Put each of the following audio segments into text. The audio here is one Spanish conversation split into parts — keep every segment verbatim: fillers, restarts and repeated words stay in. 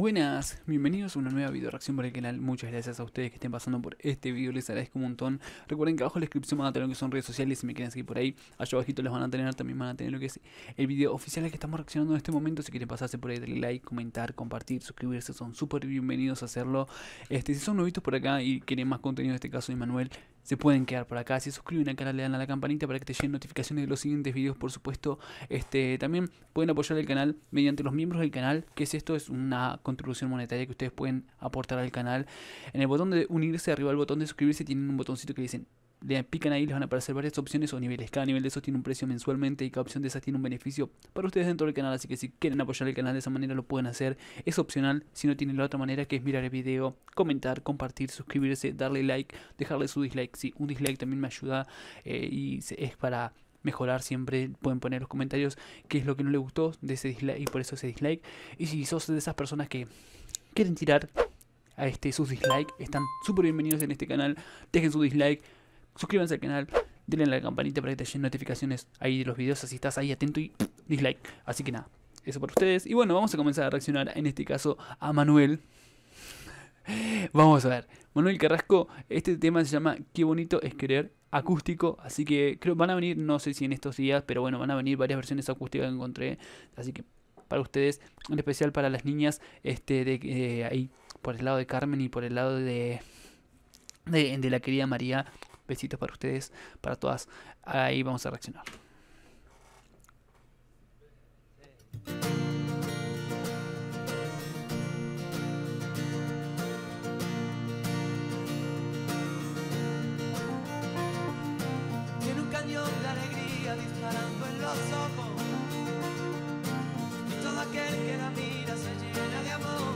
Buenas, bienvenidos a una nueva video reacción por el canal. Muchas gracias a ustedes que estén pasando por este video, les agradezco un montón. Recuerden que abajo en la descripción van a tener lo que son redes sociales, si me quieren seguir por ahí. Allá abajito les van a tener, también van a tener lo que es el video oficial al que estamos reaccionando en este momento. Si quieren pasarse por ahí, darle like, comentar, compartir, suscribirse, son súper bienvenidos a hacerlo. Este, si son nuevitos por acá y quieren más contenido, en este caso de Manuel, se pueden quedar por acá. Si se suscriben al canal, le dan a la campanita para que te lleguen notificaciones de los siguientes videos, por supuesto. Este, también pueden apoyar el canal mediante los miembros del canal, que es esto, es una contribución monetaria que ustedes pueden aportar al canal. En el botón de unirse, arriba del botón de suscribirse, tienen un botoncito que dicen, le pican ahí, les van a aparecer varias opciones o niveles. Cada nivel de esos tiene un precio mensualmente y cada opción de esas tiene un beneficio para ustedes dentro del canal. Así que si quieren apoyar el canal de esa manera lo pueden hacer. Es opcional si no tienen la otra manera, que es mirar el video, comentar, compartir, suscribirse, darle like, dejarle su dislike. Sí, un dislike también me ayuda eh, y es para mejorar siempre. Pueden poner en los comentarios qué es lo que no les gustó de ese dislike y por eso ese dislike. Y si sos de esas personas que quieren tirar a este sus dislikes, están súper bienvenidos en este canal. Dejen su dislike, suscríbanse al canal, denle a la campanita para que te lleguen notificaciones ahí de los videos, así estás ahí atento y dislike. Así que nada, eso para ustedes. Y bueno, vamos a comenzar a reaccionar en este caso a Manuel. Vamos a ver, Manuel Carrasco, este tema se llama Qué bonito es querer, acústico, así que creo van a venir, no sé si en estos días, pero bueno, van a venir varias versiones acústicas que encontré, así que para ustedes, en especial para las niñas, este de eh, ahí por el lado de Carmen y por el lado de, de, de la querida María. Besitos para ustedes, para todas. Ahí vamos a reaccionar. Tiene un cañón de alegría disparando en los ojos, y todo aquel que la mira se llena de amor.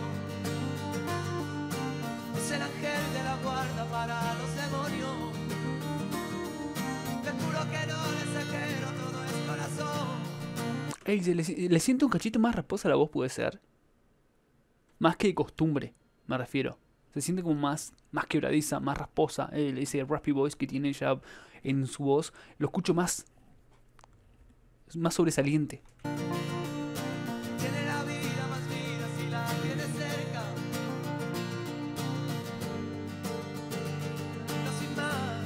Es el ángel de la guarda para los demonios. Te juro que no le exagero, todo es corazón. Ey, le, le siento un cachito más rasposa la voz, puede ser. Más que de costumbre, me refiero. Se siente como más, más quebradiza, más rasposa. Eh, ese raspy voice que tiene ya en su voz, lo escucho más, más sobresaliente. Tiene la vida más vida si la tiene cerca. No sin más.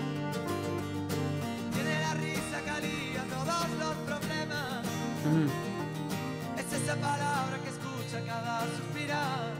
Tiene la risa que alivia todos los problemas. Mm. Es esa palabra que escucha cada suspirar.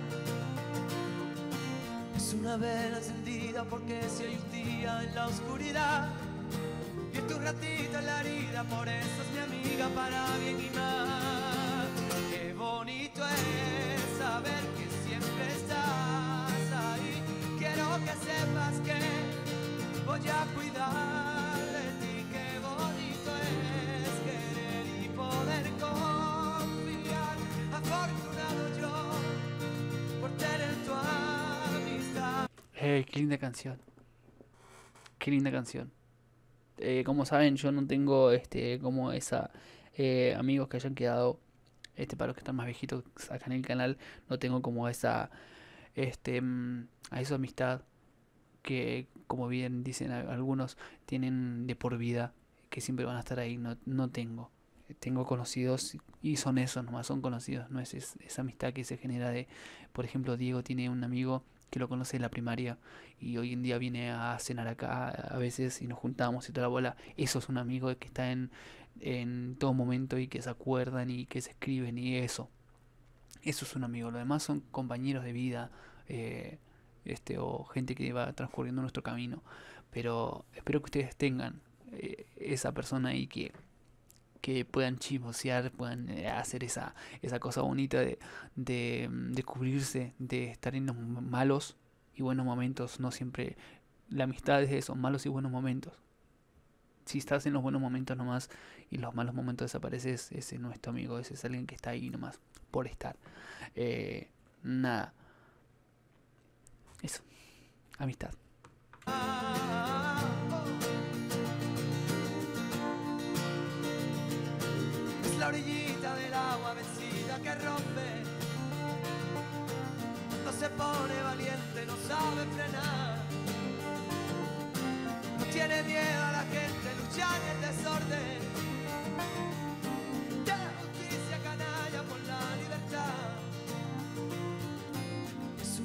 Es una vela encendida porque si hay un día en la oscuridad y es tu ratito en la herida, por eso es mi amiga para bien y mal. Qué bonito es saber que siempre estás ahí. Quiero que sepas que voy a cuidar de ti. Qué bonito es querer y poder confiar. Afortunado yo por tener tu amistad. Eh, qué linda canción. Qué linda canción. Eh, como saben, yo no tengo este como esa eh, amigos que hayan quedado, este para los que están más viejitos acá en el canal, no tengo como esa este mm, a esa amistad que, como bien dicen a- algunos, tienen de por vida, que siempre van a estar ahí. No, no tengo. Tengo conocidos y son esos nomás, son conocidos, no es, es esa amistad que se genera de, por ejemplo, Diego tiene un amigo que lo conoce en la primaria y hoy en día viene a cenar acá a veces y nos juntamos y toda la bola. Eso es un amigo que está en, en todo momento y que se acuerdan y que se escriben y eso. Eso es un amigo. Lo demás son compañeros de vida, eh, este o gente que va transcurriendo nuestro camino. Pero espero que ustedes tengan eh, esa persona ahí que que puedan chismosear, puedan eh, hacer esa, esa cosa bonita de, de, de cubrirse, de estar en los malos y buenos momentos. No siempre la amistad es eso, malos y buenos momentos. Si estás en los buenos momentos nomás y los malos momentos desapareces, ese no es tu amigo, ese es alguien que está ahí nomás por estar. Eh, nada. Eso. Amistad. Es la orillita del agua vencida que rompe. No se pone valiente, no sabe frenar. No tiene miedo a la gente, lucha en el desorden. De la justicia canalla por la libertad.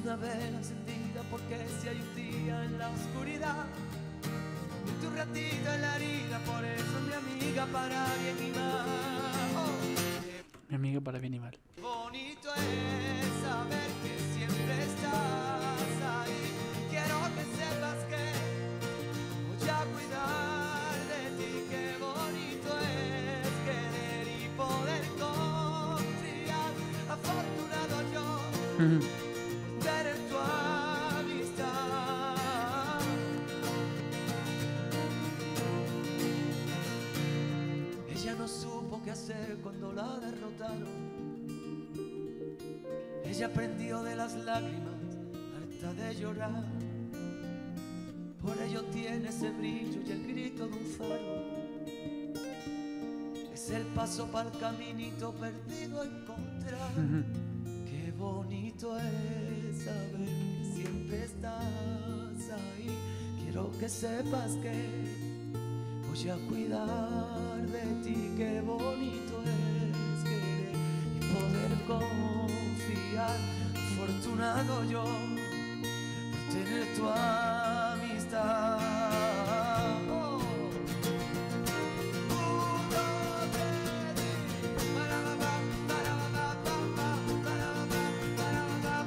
una vela encendida porque si hay un día en la oscuridad y tu ratito en la herida, por eso mi amiga para bien y mal. Oh, Mi amiga para bien y mal. qué bonito es saber que siempre estás ahí. Quiero que sepas que voy a cuidar de ti. Qué bonito es querer y poder confiar. Afortunado yo Ujú. por tener tu amistad. Ella no supo qué hacer cuando la derrotaron. Ella aprendió de las lágrimas, harta de llorar. Por ello tiene ese brillo y el grito de un faro. Es el paso para el caminito perdido a encontrar. Ujú. Qué bonito es saber que siempre estás ahí. Quiero que sepas que voy a cuidar de ti. Qué bonito es querer y poder confiar. Afortunado yo por tener tu amistad. Oh. Uno, tres, para, para, para, para, para, para, para, para,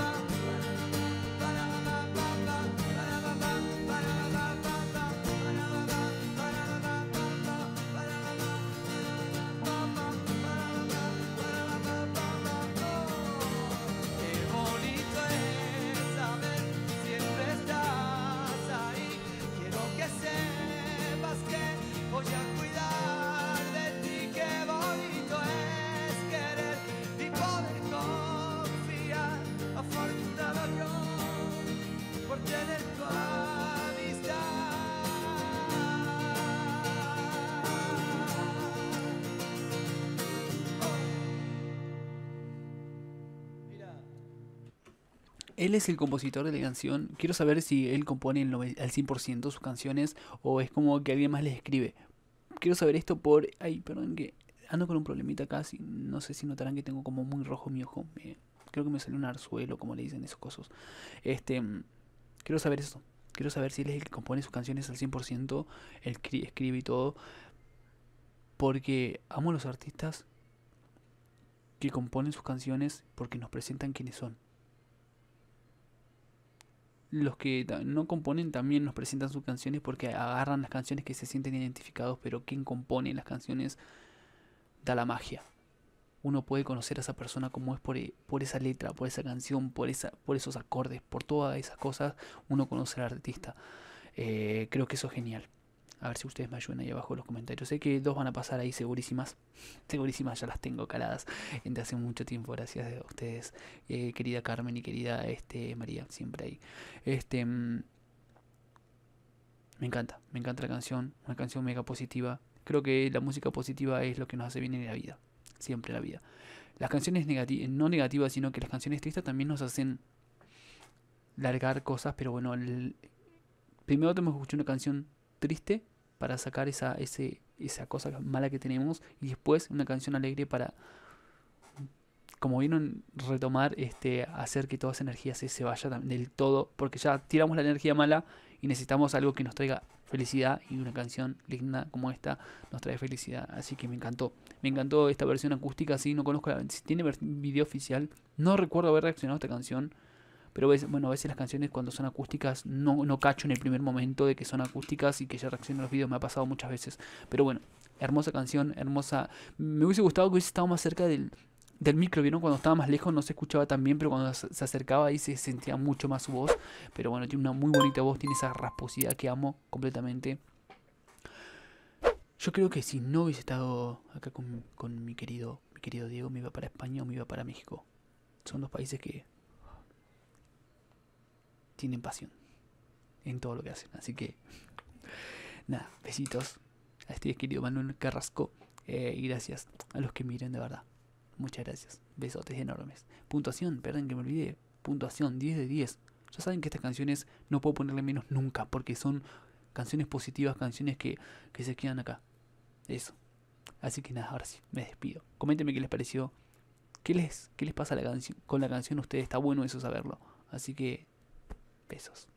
qué bonito es saber que siempre estás ahí. Quiero que sepas que voy a cuidar de ti. Qué bonito es querer y poder confiar. Afortunado yo por tener tu amistad. Oh. Mira. Él es el compositor de la canción. Quiero saber si él compone el nove- al cien por ciento sus canciones o es como que alguien más les escribe. Quiero saber esto por... Ay, perdón, que ando con un problemita acá. Si- no sé si notarán que tengo como muy rojo mi ojo. Me- creo que me salió un arzuelo, como le dicen esos cosas. Este, mm, quiero saber eso. Quiero saber si él es el que compone sus canciones al cien por ciento. Él cri- escribe y todo. Porque amo a los artistas que componen sus canciones porque nos presentan quiénes son. Los que ta- no componen también nos presentan sus canciones porque agarran las canciones que se sienten identificados, pero quien compone las canciones da la magia. Uno puede conocer a esa persona como es por, e- por esa letra, por esa canción, por, esa, por esos acordes, por todas esas cosas, uno conoce al artista. Eh, creo que eso es genial. A ver si ustedes me ayudan ahí abajo en los comentarios. Sé que dos van a pasar ahí segurísimas. Segurísimas, ya las tengo caladas desde hace mucho tiempo, gracias a ustedes, eh, querida Carmen y querida este, María, siempre ahí. Este, mm, me encanta, me encanta la canción, una canción mega positiva. Creo que la música positiva es lo que nos hace bien en la vida, siempre en la vida. Las canciones negati- no negativas, sino que las canciones tristes también nos hacen largar cosas, pero bueno, el- primero tenemos que escuchar una canción triste para sacar esa, ese, esa cosa mala que tenemos y después una canción alegre para, como vieron, retomar, este, hacer que toda esa energía se, se vaya tam- del todo, porque ya tiramos la energía mala y necesitamos algo que nos traiga felicidad y una canción linda como esta nos trae felicidad, así que me encantó, me encantó esta versión acústica, sí, no conozco, la, si tiene ver- video oficial, no recuerdo haber reaccionado a esta canción, pero ves- bueno, a veces las canciones cuando son acústicas no, no cacho en el primer momento de que son acústicas y que ya reacciono a los videos, me ha pasado muchas veces. Pero bueno, hermosa canción, hermosa. Me hubiese gustado que hubiese estado más cerca del, del micro, ¿vieron? Cuando estaba más lejos no se escuchaba tan bien, pero cuando se, se acercaba ahí se sentía mucho más su voz. Pero bueno, tiene una muy bonita voz, tiene esa rasposidad que amo completamente. Yo creo que si no hubiese estado acá con, con mi querido, mi querido Diego, me iba para España o me iba para México. Son dos países que tienen pasión en todo lo que hacen. Así que, nada, besitos a este querido Manuel Carrasco. Eh, y gracias a los que miren de verdad. Muchas gracias. Besotes enormes. Puntuación, perdón que me olvidé. Puntuación diez de diez. Ya saben que estas canciones no puedo ponerle menos nunca porque son canciones positivas, canciones que, que se quedan acá. Eso. Así que nada, ahora sí, me despido. Coméntenme qué les pareció. ¿Qué les, qué les pasa a la canción, con la canción a ustedes? Está bueno eso saberlo. Así que, besos.